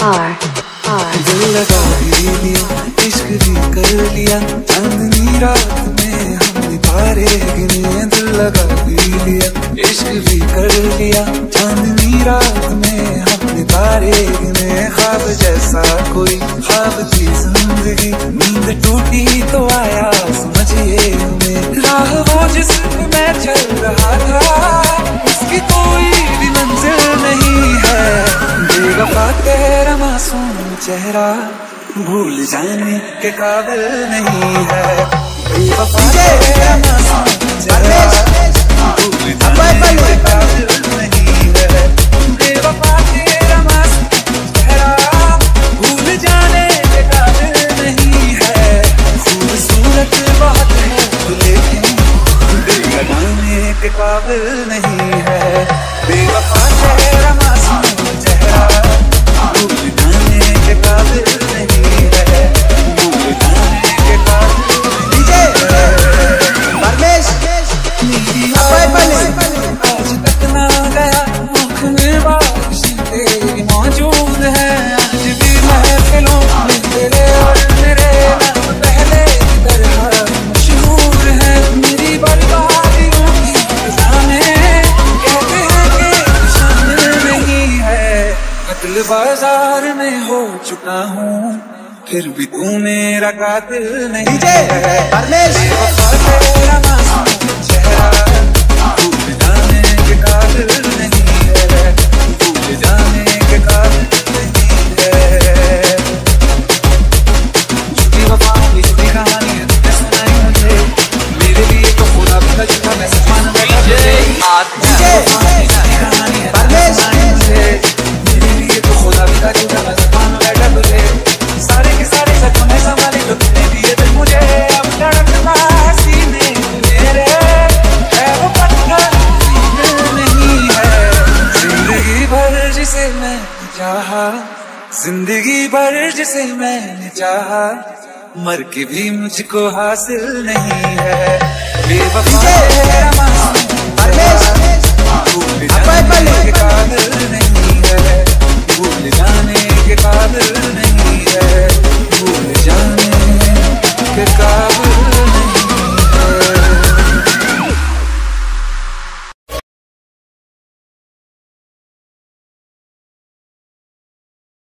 दिल लगा भी लिया, इश्क भी कर लिया, चांदनी रात में हमने तारे गिने। दिल लगा भी लिया, इश्क भी कर लिया, चांदनी रात में हमने तारे गिने। ख्वाब जैसा कोई ख्वाब थी जिंदगी, नींद टूटी तो आया समझिए हमें। राह वो जिसमें मैं चल रहा था, उसकी कोई भी मंजिल नहीं है। बेवफा तेरा मासूम चेहरा भूल जाने के काबिल नहीं है। बेवफा तेरा मासूम चेहरा भूल जाने के काबिल नहीं है। बेवफा तेरा मासूम चेहरा भूल जाने के काबिल नहीं है। खूबसूरत बहुत है लेकिन दिल लगाने के काबिल नहीं है। बेवफा तेरा मासूम चेहरा भूल जाने के काबिल नहीं है। भूल जाने के काबिल नहीं है। परमेश आज तक ना गया आँख में बारिश तेरी मौजूद है। आज भी महफिलों में तेरे और मेरे नाम पहले की तरह मशहूर है। मेरी बर्बादियों की जाने कहते हैं कि शामिल नहीं है। कत्ल बाजार में हो चुका हूँ फिर भी तू मेरा कातिल नहीं है। बेवफा तेरा मासूम चेहरा भूल जाने के काबिल नहीं है। भूल जाने के काबिल नहीं है। झूठी वफा की झूठी कहानी है तुमने सुनाई मुझे। मेरे लिए तो खुदा भी था झूठा, मैं सच मान बैठा तुझे। कहानी है तुमने सुनाई मुझे। मेरे लिए तो खुदा भी था झूठा, मैं सच मान बैठा तुझे। सारे के सारे सच में संभाले तो तुमने दिए थे मुझे। अब धड़कता है सीने मेरे, है वो पत्थर नहीं है। जिंदगी भर जिसे मैंने चाहा, जिंदगी भर जिसे मैंने चाहा, मर के भी मुझको हासिल नहीं है। बेवफा तेरा मासूम चेहरा भूल जाने के काबिल नहीं है।